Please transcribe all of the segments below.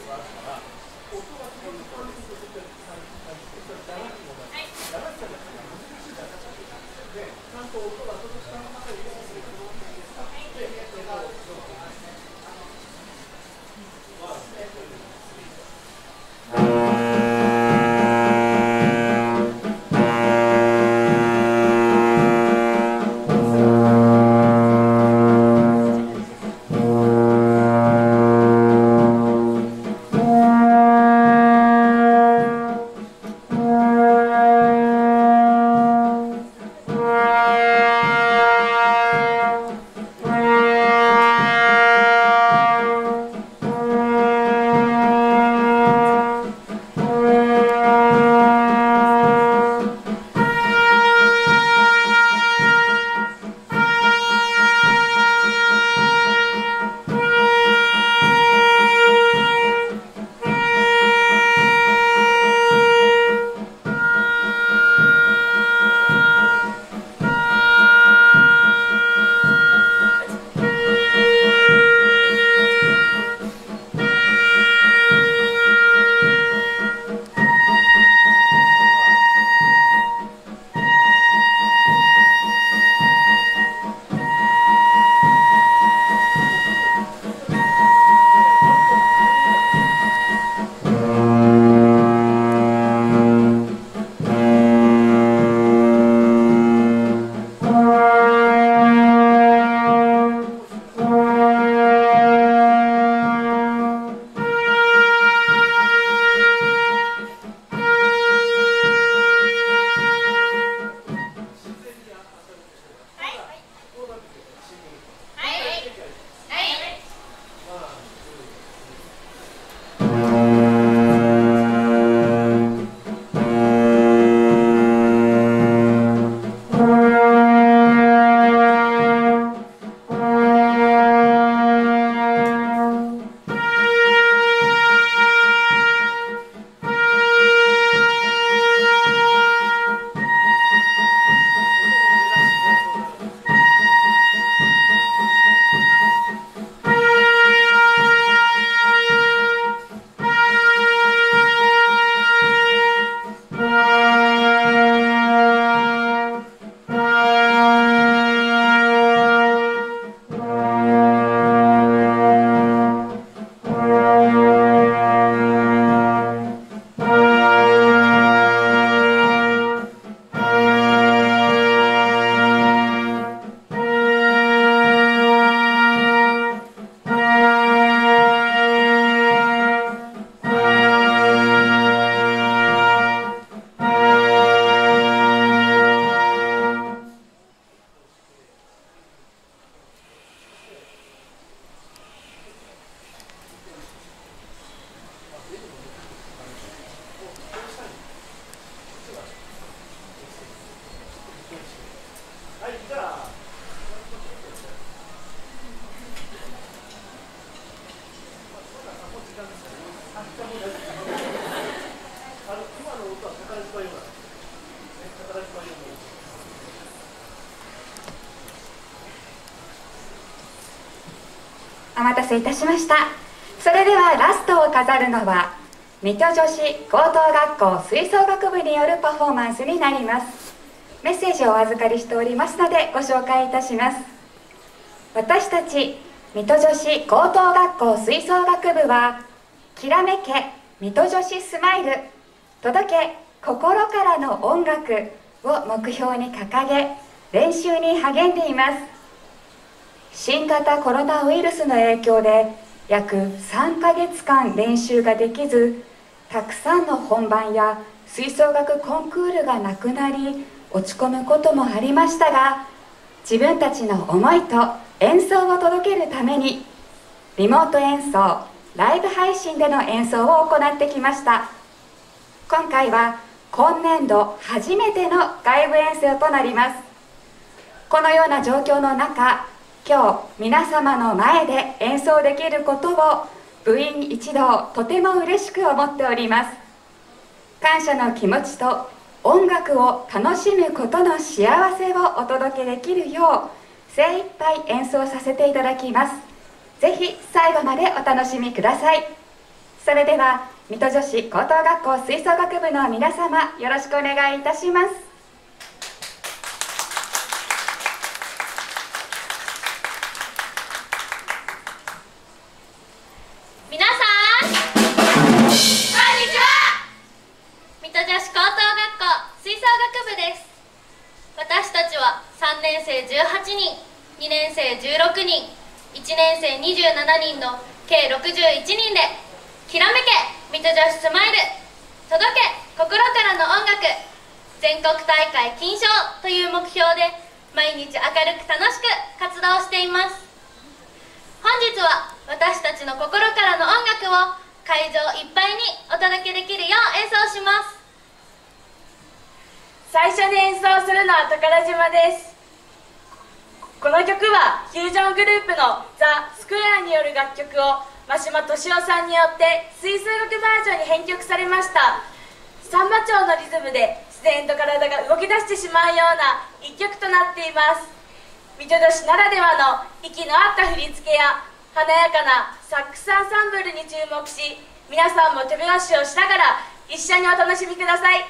お待たせいたしました。それではラストを飾るのは水戸女子高等学校吹奏楽部によるパフォーマンスになります。メッセージをお預かりしておりますのでご紹介いたします。私たち水戸女子高等学校吹奏楽部は、きらめけ水戸女子スマイル、届け心からの音楽を目標に掲げ練習に励んでいます。新型コロナウイルスの影響で約3ヶ月間練習ができず、たくさんの本番や吹奏楽コンクールがなくなり落ち込むこともありましたが、自分たちの思いと演奏を届けるためにリモート演奏、ライブ配信での演奏を行ってきました。今回は今年度初めての外部演奏となります。このような状況の中、今日皆様の前で演奏できることを部員一同とても嬉しく思っております。感謝の気持ちと音楽を楽しむことの幸せをお届けできるよう精一杯演奏させていただきます。ぜひ最後までお楽しみください。 それでは水戸女子高等学校吹奏楽部の皆様、よろしくお願いいたします。 皆さん、こんにちは。水戸女子高等学校吹奏楽部です。私たちは3年生18人、2年生16人、1年生27人の計61人で、きらめけ水戸女子スマイル、届け心からの音楽、全国大会金賞という目標で毎日明るく楽しく活動しています。本日は私たちの心からの音楽を会場いっぱいにお届けできるよう演奏します。 最初に演奏するのは宝島です。この曲はフュージョングループのザ・スクエアによる楽曲を真島俊夫さんによって吹奏楽バージョンに編曲されました。サンバ調のリズムで自然と体が動き出してしまうような一曲となっています。水戸女子ならではの息の合った振り付けや華やかなサックスアンサンブルに注目し、皆さんも手拍子をしながら一緒にお楽しみください。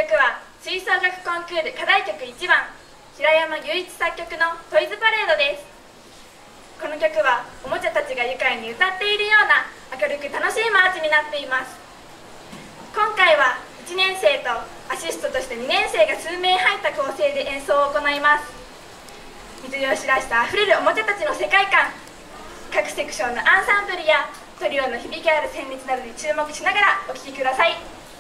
は吹奏楽コンクール課題曲1番、平山雄一作曲のトイズパレードです。この曲はおもちゃたちが愉快に歌っているような明るく楽しいマーチになっています。今回は1年生とアシストとして2年生が数名入った構成で演奏を行います。水吉らしさあふれるおもちゃたちの世界観、各セクションのアンサンブルやトリオの響きある旋律などに注目しながらお聴きください。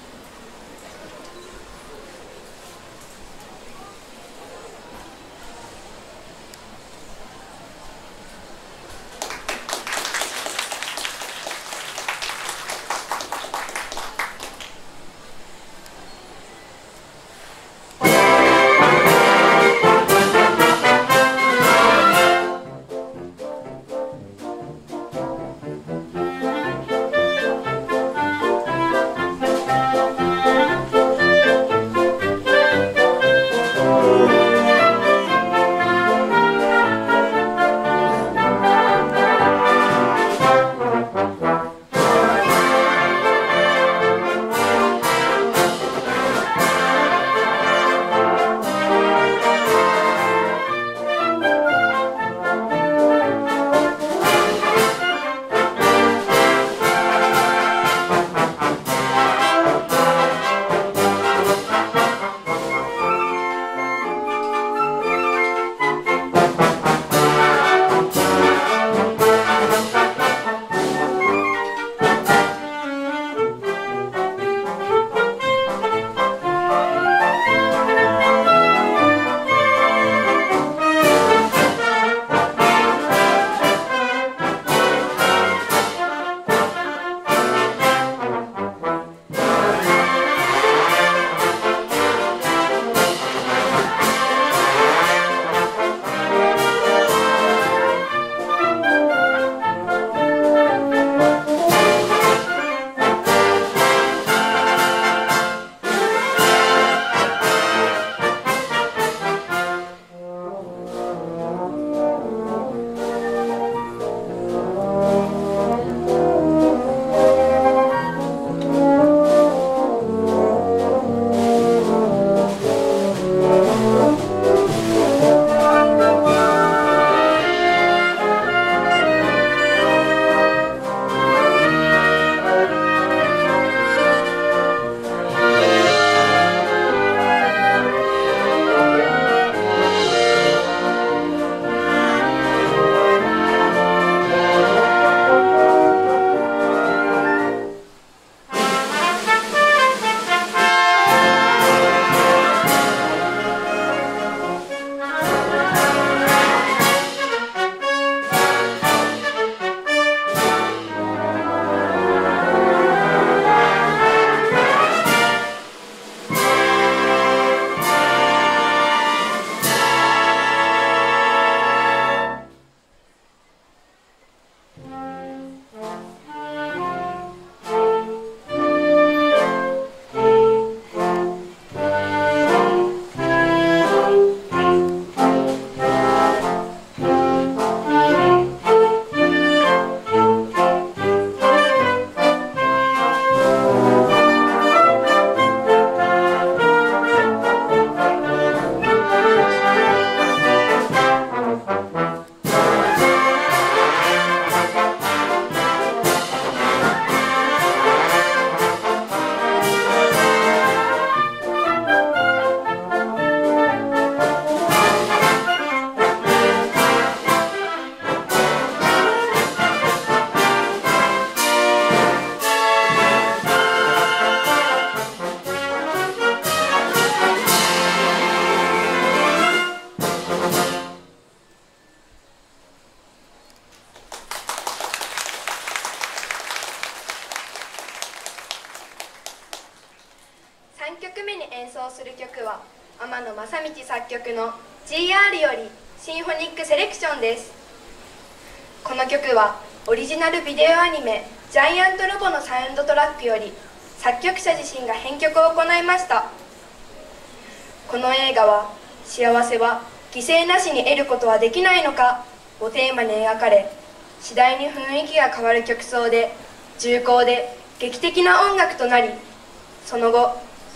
3曲目に演奏する曲は天野正道作曲の GR よりシンフォニックセレクションです。この曲はオリジナルビデオアニメ「ジャイアントロボ」のサウンドトラックより作曲者自身が編曲を行いました。この映画は幸せは犠牲なしに得ることはできないのかをテーマに描かれ、次第に雰囲気が変わる曲奏で重厚で劇的な音楽となり、その後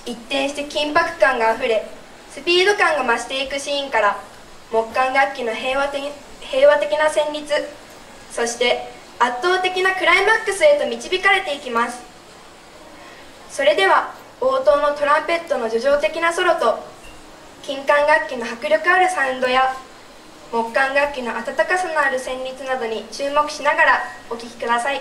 一転して緊迫感があふれスピード感が増していくシーンから木管楽器の平和的な旋律、そして圧倒的なクライマックスへと導かれていきます。それでは冒頭のトランペットの叙情的なソロと金管楽器の迫力あるサウンドや木管楽器の温かさのある旋律などに注目しながらお聴きください。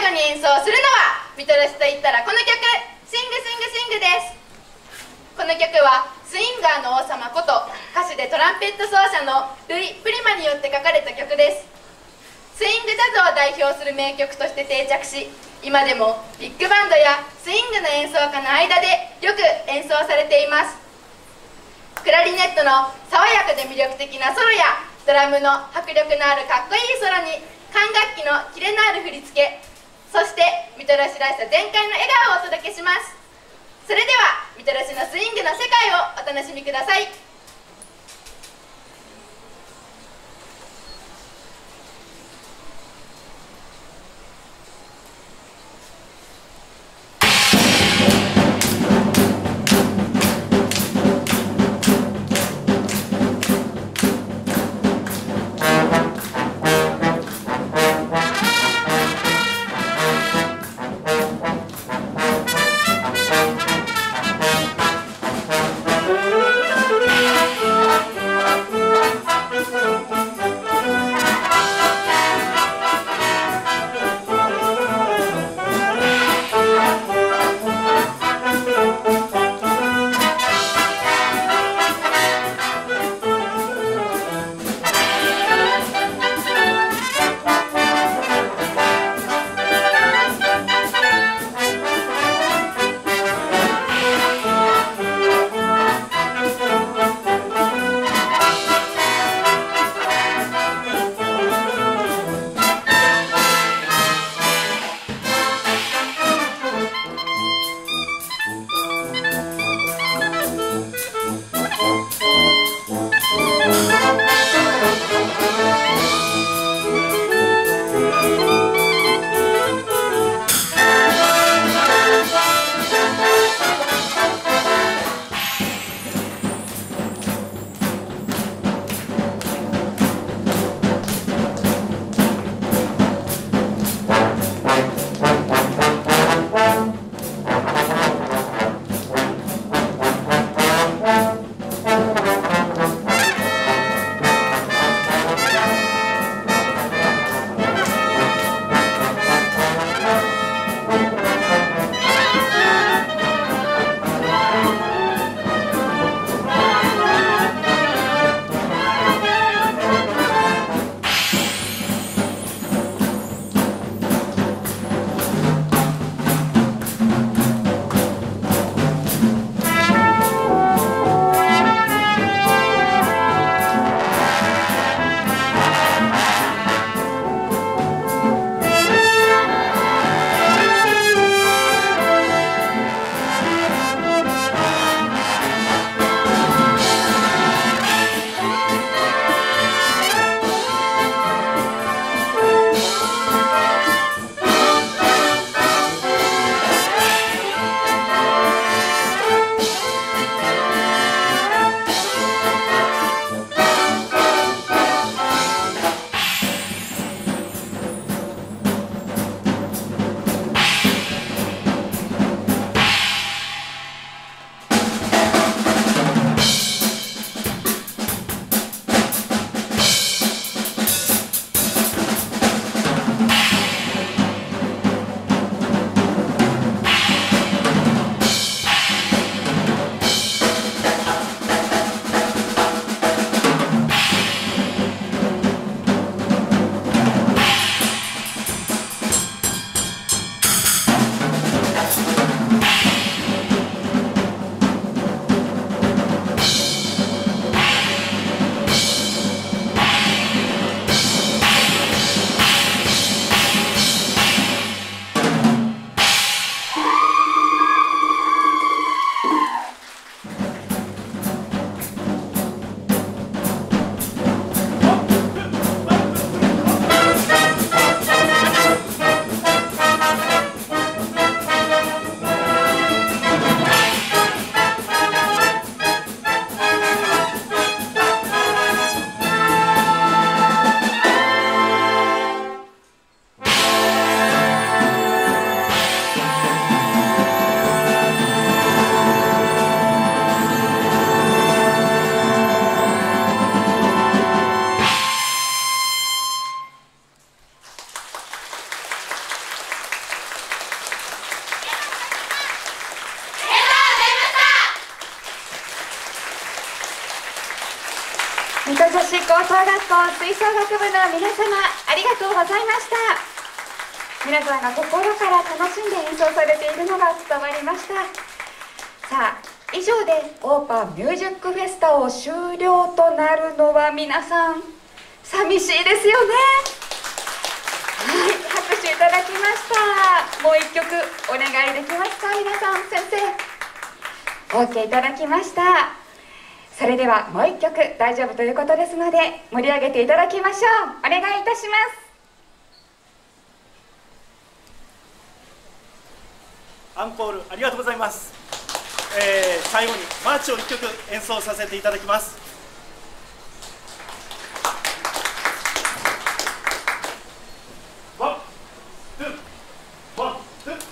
後に演奏するのは見取らしといったらこの曲「シングシングシング」です。この曲はスインガーの王様こと歌手でトランペット奏者のルイ・プリマによって書かれた曲です。スイングジャズを代表する名曲として定着し、今でもビッグバンドやスイングの演奏家の間でよく演奏されています。クラリネットの爽やかで魅力的なソロやドラムの迫力のあるかっこいいソロに管楽器のキレのある振り付け、そして見取らしらしさ全開の笑顔をお届けします。それでは見取らしのスイングの世界をお楽しみください。 高等学校吹奏楽部の皆様、ありがとうございました。皆さんが心から楽しんで演奏されているのが伝わりました。さあ、以上でオーパーミュージックフェスタを終了となるのは皆さん寂しいですよね。はい、拍手いただきました。もう一曲お願いできますか。皆さん、先生 OK いただきました。それではもう一曲大丈夫ということですので盛り上げていただきましょう。お願いいたします。 アンコールありがとうございます。最後にマーチを1曲演奏させていただきます。ワン、ツー、ワン、ツー。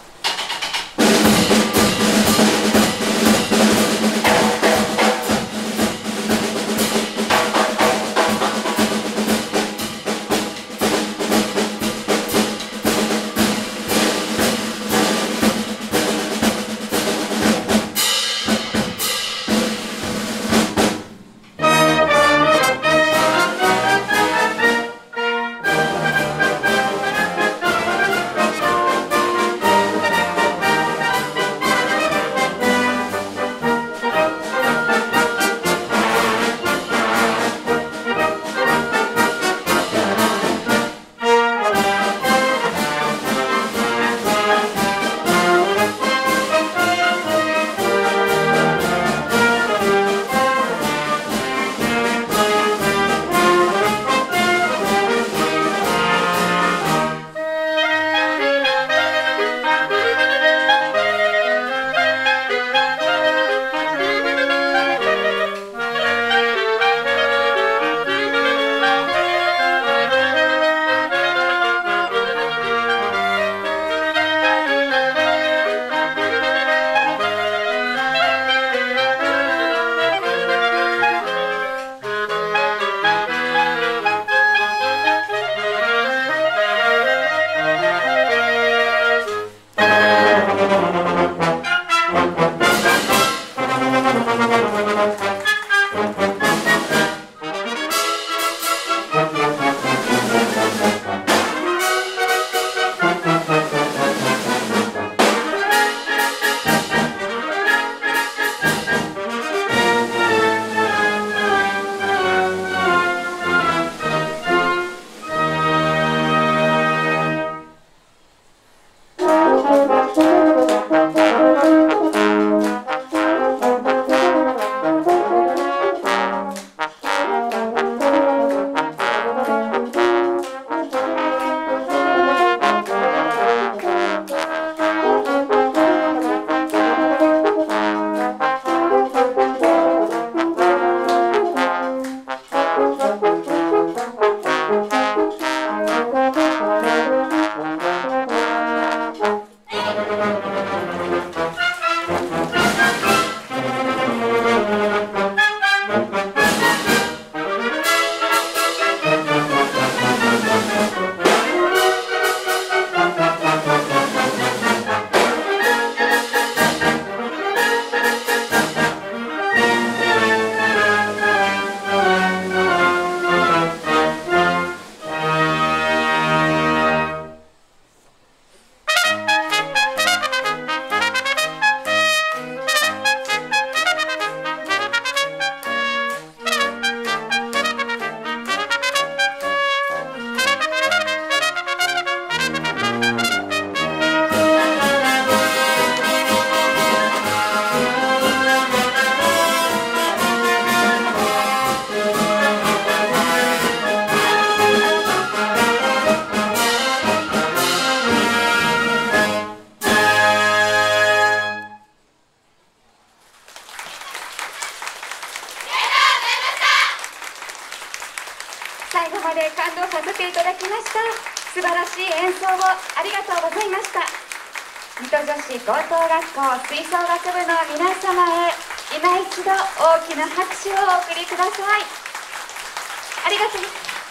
最後まで感動させていただきました。素晴らしい演奏をありがとうございました。水戸女子高等学校吹奏楽部の皆様へ今一度大きな拍手をお送りください。ありがとう。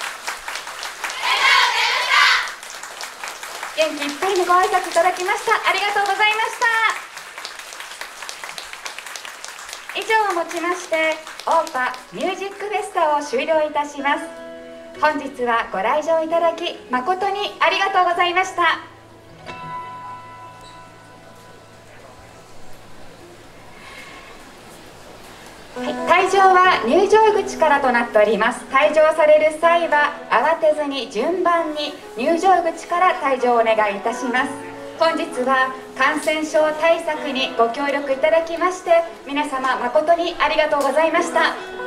元気いっぱいのご挨拶いただきました。ありがとうございました。以上をもちましてオーパミュージックフェスタを終了いたします。本日はご来場いただき誠にありがとうございました。退場は入場口からとなっております。退場される際は慌てずに順番に入場口から退場をお願いいたします。本日は感染症対策にご協力いただきまして皆様誠にありがとうございました。